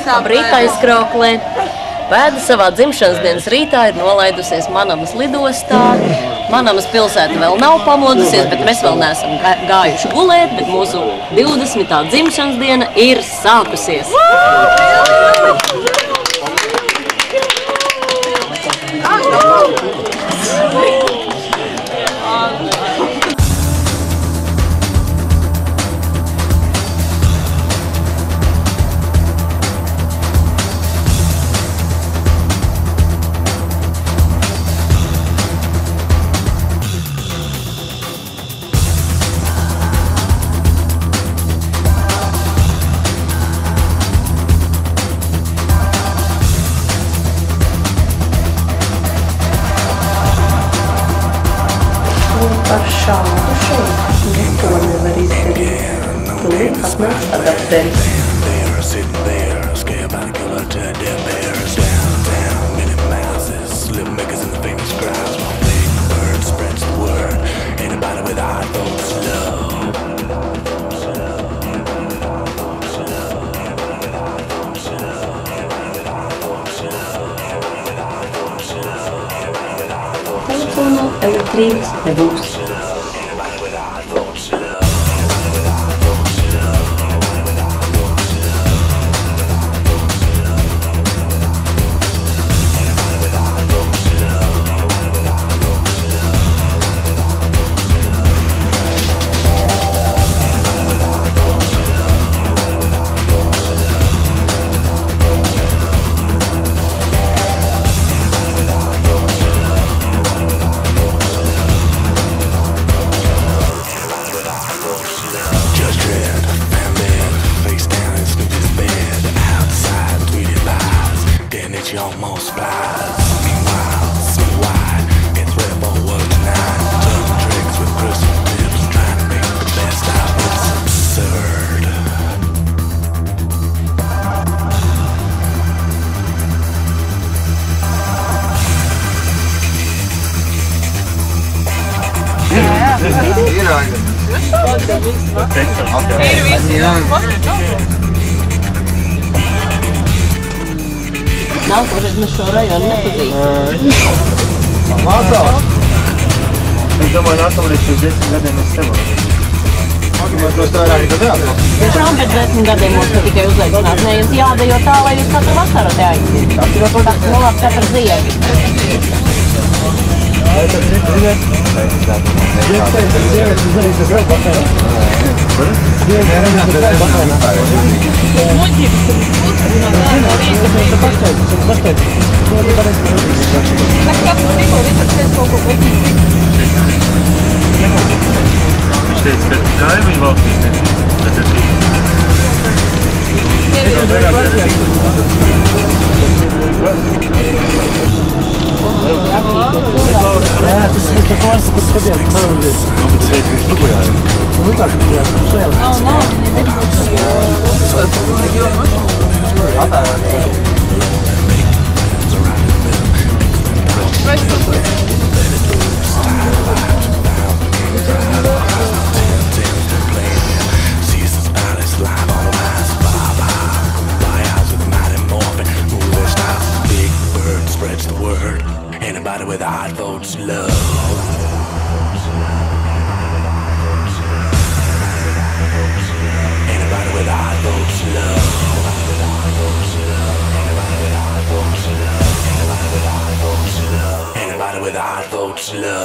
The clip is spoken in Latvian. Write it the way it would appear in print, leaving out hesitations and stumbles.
Brīta aizkrauklē. Pēda savā dzimšanas dienas rītā ir nolaidusies Manamas lidostā. Manamas pilsēta vēl nav pamodusies, bet mēs vēl neesam gājuši gulēt, bet mūsu 20. dzimšanas diena ir sākusies. Par šādu šeit neko nevar izdarīt. Tūlīt atnāks adapteri. Telefona elektrības nebūs. Almost flies. Meanwhile, Snow White gets ready for work tonight. Turning tricks with crystal tips, trying to make the best out of what's absurd. Nākošais mēs šo rajonu nepazīstam. Mācās! Es domāju, nākamreiz pēc 10 gadiem mēs sevaram. Mēs tos tā arī tad jāatrast. Tiešām pēc 10 gadiem mums ne tikai uzveicināt, ne jums jādejo tā, lai jūs katru vasaru te aiziet. Tā nolāk katru ziemu. Vai tad ziniet? Sievietes uzdarīs tas vēl patērā. Viņš teica, ka kaimiņu valstīs tas ir tik. Jā, tas ir tā klasa, kas skatījās parādīt. Nu, bet tu teici, ka viņš tukujāja. Nu tā, ka jā, šajā. Spreads the word. Anybody with a heart votes love. Anybody with a heart votes love. Anybody with a heart votes love.